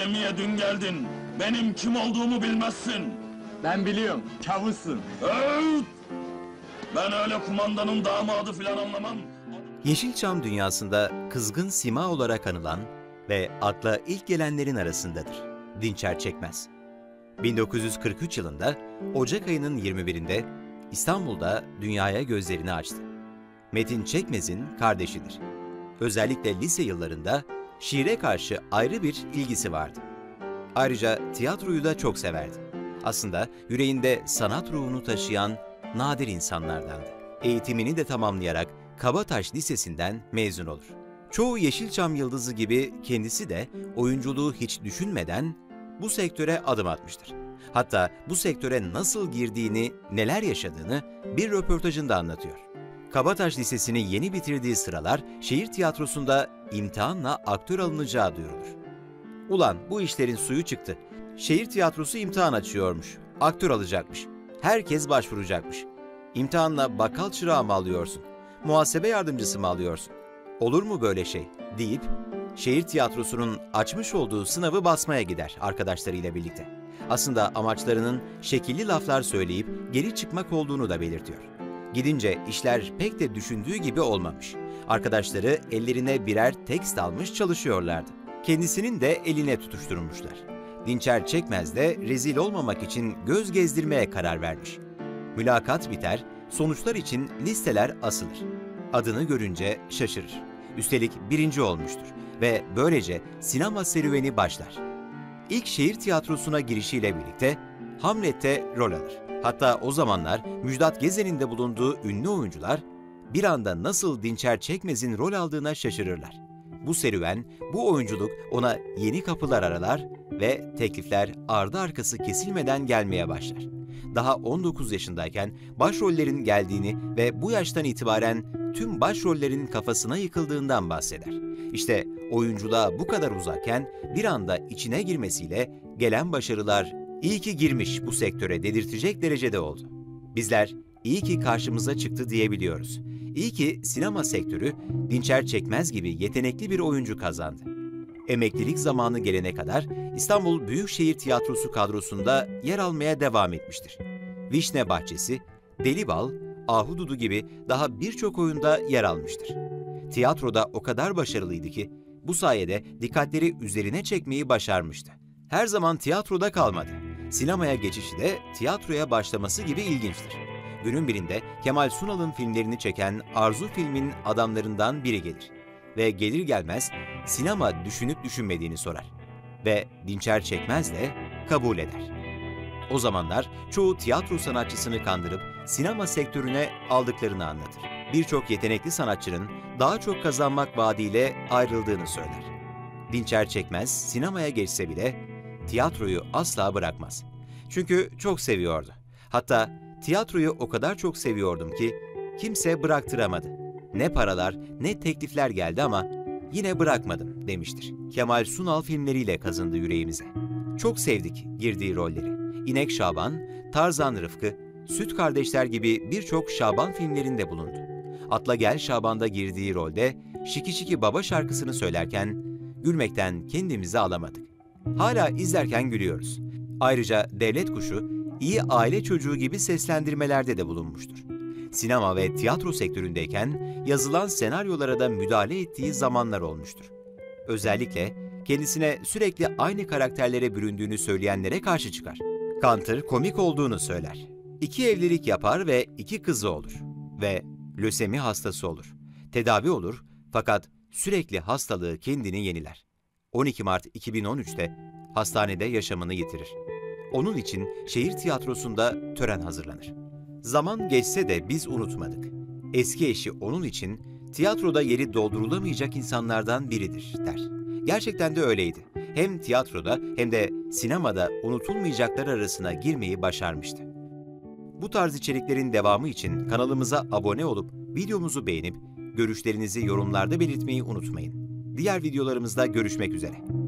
Gemiye dün geldin. Benim kim olduğumu bilmezsin. Ben biliyorum, çavuşsun. Evet! Ben öyle kumandanın damadı filan anlamam. Yeşilçam dünyasında kızgın sima olarak anılan ve akla ilk gelenlerin arasındadır. Dinçer Çekmez. 1943 yılında Ocak ayının 21'inde İstanbul'da dünyaya gözlerini açtı. Metin Çekmez'in kardeşidir. Özellikle lise yıllarında şiire karşı ayrı bir ilgisi vardı. Ayrıca tiyatroyu da çok severdi. Aslında yüreğinde sanat ruhunu taşıyan nadir insanlardandı. Eğitimini de tamamlayarak Kabataş Lisesi'nden mezun olur. Çoğu Yeşilçam yıldızı gibi kendisi de oyunculuğu hiç düşünmeden bu sektöre adım atmıştır. Hatta bu sektöre nasıl girdiğini, neler yaşadığını bir röportajında anlatıyor. Kabataş Lisesi'ni yeni bitirdiği sıralar şehir tiyatrosunda imtihanla aktör alınacağı duyurulur. Ulan bu işlerin suyu çıktı. Şehir tiyatrosu imtihan açıyormuş, aktör alacakmış. Herkes başvuracakmış. İmtihanla bakkal çırağı mı alıyorsun? Muhasebe yardımcısı mı alıyorsun? Olur mu böyle şey? Deyip şehir tiyatrosunun açmış olduğu sınavı basmaya gider arkadaşlarıyla birlikte. Aslında amaçlarının şekilli laflar söyleyip geri çıkmak olduğunu da belirtiyor. Gidince işler pek de düşündüğü gibi olmamış. Arkadaşları ellerine birer tekst almış çalışıyorlardı. Kendisinin de eline tutuşturmuşlar. Dinçer Çekmez de rezil olmamak için göz gezdirmeye karar vermiş. Mülakat biter, sonuçlar için listeler asılır. Adını görünce şaşırır. Üstelik birinci olmuştur ve böylece sinema serüveni başlar. İlk şehir tiyatrosuna girişiyle birlikte Hamlet'te rol alır. Hatta o zamanlar Müjdat Gezen'in de bulunduğu ünlü oyuncular bir anda nasıl Dinçer Çekmez'in rol aldığına şaşırırlar. Bu serüven, bu oyunculuk ona yeni kapılar aralar ve teklifler ardı arkası kesilmeden gelmeye başlar. Daha 19 yaşındayken başrollerin geldiğini ve bu yaştan itibaren tüm başrollerin kafasına yıkıldığından bahseder. İşte oyunculuğa bu kadar uzakken bir anda içine girmesiyle gelen başarılar iyi ki girmiş bu sektöre dedirtecek derecede oldu. Bizler iyi ki karşımıza çıktı diyebiliyoruz. İyi ki sinema sektörü Dinçer Çekmez gibi yetenekli bir oyuncu kazandı. Emeklilik zamanı gelene kadar İstanbul Büyükşehir Tiyatrosu kadrosunda yer almaya devam etmiştir. Vişne Bahçesi, Deli Bal, Ahududu gibi daha birçok oyunda yer almıştır. Tiyatroda o kadar başarılıydı ki bu sayede dikkatleri üzerine çekmeyi başarmıştı. Her zaman tiyatroda kalmadı. Sinemaya geçişi de tiyatroya başlaması gibi ilginçtir. Günün birinde Kemal Sunal'ın filmlerini çeken Arzu filmin adamlarından biri gelir. Ve gelir gelmez sinema düşünüp düşünmediğini sorar. Ve Dinçer Çekmez de kabul eder. O zamanlar çoğu tiyatro sanatçısını kandırıp sinema sektörüne aldıklarını anlatır. Birçok yetenekli sanatçının daha çok kazanmak vaadiyle ayrıldığını söyler. Dinçer Çekmez sinemaya geçse bile tiyatroyu asla bırakmaz. Çünkü çok seviyordu. Hatta tiyatroyu o kadar çok seviyordum ki kimse bıraktıramadı. Ne paralar ne teklifler geldi ama yine bırakmadım demiştir. Kemal Sunal filmleriyle kazındı yüreğimize. Çok sevdik girdiği rolleri. İnek Şaban, Tarzan Rıfkı, Süt Kardeşler gibi birçok Şaban filmlerinde bulundu. Atla Gel Şaban'da girdiği rolde Şiki Şiki Baba şarkısını söylerken gülmekten kendimizi alamadık. Hala izlerken gülüyoruz. Ayrıca Devlet Kuşu, iyi aile çocuğu gibi seslendirmelerde de bulunmuştur. Sinema ve tiyatro sektöründeyken yazılan senaryolara da müdahale ettiği zamanlar olmuştur. Özellikle kendisine sürekli aynı karakterlere büründüğünü söyleyenlere karşı çıkar. Kantır komik olduğunu söyler. 2 evlilik yapar ve 2 kızı olur. Ve lösemi hastası olur. Tedavi olur fakat sürekli hastalığı kendini yeniler. 12 Mart 2013'te hastanede yaşamını yitirir. Onun için şehir tiyatrosunda tören hazırlanır. Zaman geçse de biz unutmadık. Eski eşi onun için tiyatroda yeri doldurulamayacak insanlardan biridir der. Gerçekten de öyleydi. Hem tiyatroda hem de sinemada unutulmayacaklar arasına girmeyi başarmıştı. Bu tarz içeriklerin devamı için kanalımıza abone olup videomuzu beğenip görüşlerinizi yorumlarda belirtmeyi unutmayın. Diğer videolarımızda görüşmek üzere.